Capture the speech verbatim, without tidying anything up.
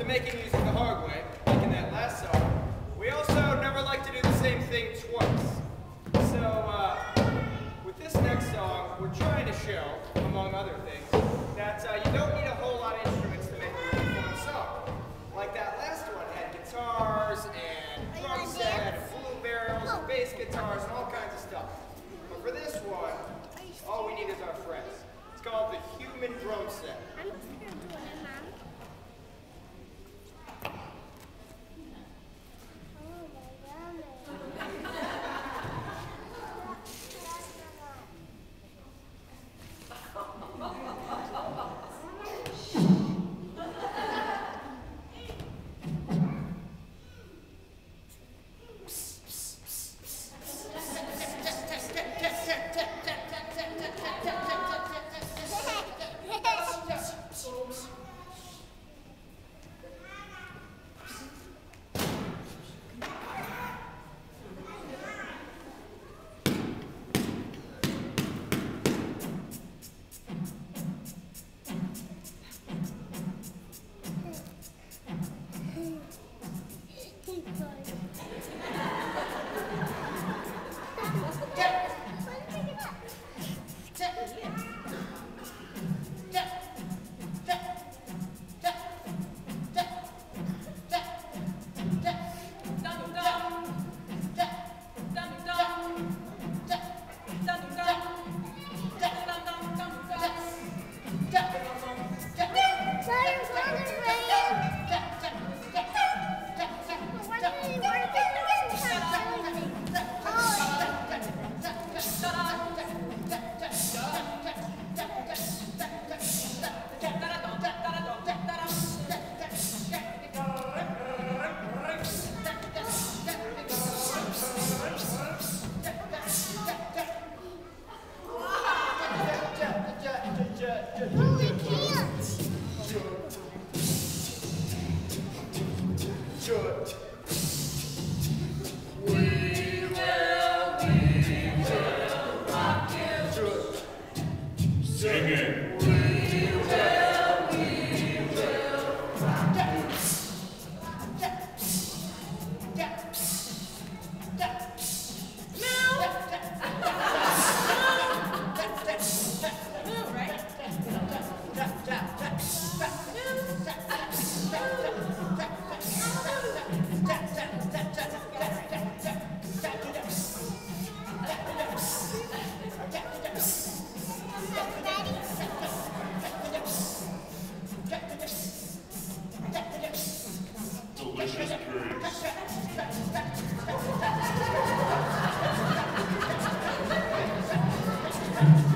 making music the hard way, like in that last song, we also never like to do the same thing twice. So, uh, with this next song, we're trying to show, among other things, that uh, you don't need a whole lot of instruments to make a really fun song. Like that last one had guitars and drum set and flute barrels and bass guitars and all kinds of stuff. But for this one, all we need is our friends. It's called the Human Drum Set. Delicious curries.